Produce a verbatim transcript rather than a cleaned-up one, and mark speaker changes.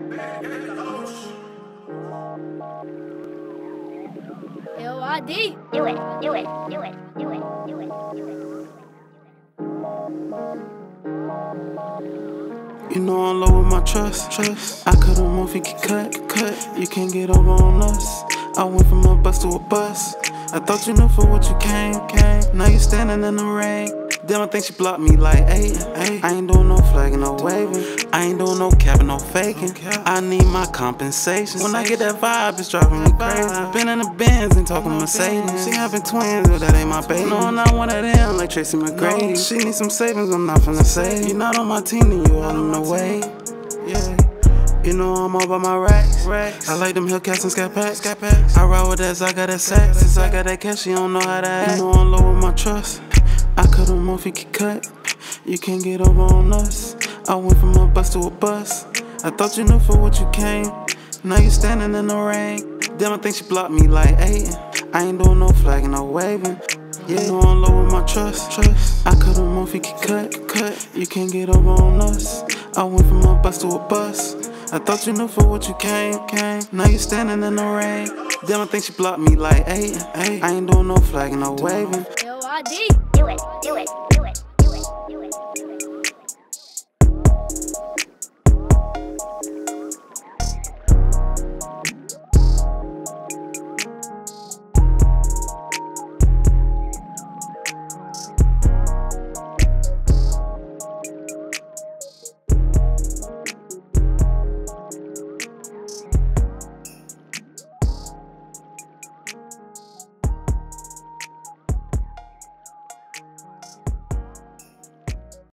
Speaker 1: L Y D.
Speaker 2: Do it, do it, do it, do it, do it, do it.
Speaker 3: You know I'm low with my trust, trust. I could've moved, you could cut, cut. You can't get over on us. I went from a bus to a bus. I thought you knew for what you came, came. Now you standing in the rain. Damn, I think she blocked me like eight. I ain't doing no flagging, no waving. I ain't doing no capping, no faking. I need my compensation. When I get that vibe, it's driving me crazy. Been in the Benz and talking Mercedes. She having twins, but that ain't my baby. No, I'm not one of them like Tracy McGrady. She need some savings, I'm not finna save. You not on my team, then you all in the way. Yeah. You know I'm all about my racks. racks. I like them Hellcats and scat packs. Scat packs. I ride with that, I got that sack. Since I got that cash, she don't know how to act. You know I'm low with my trust. I could've moved, you could cut. You can't get over on us. I went from a bus to a bus. I thought you knew for what you came. Now you standing in the rain. Damn, I think she blocked me like eight. I ain't doing no flagging, no waving. Yeah, you know I'm low with my trust. trust. I could've moved, you could cut, cut. You can't get over on us. I went from a bus to a bus. I thought you knew for what you came, came. Now you standing in the rain. Damn, I think she blocked me like eight. I ain't doing no flagging, no waving.
Speaker 1: L Y D.
Speaker 2: Do it, do it, do it.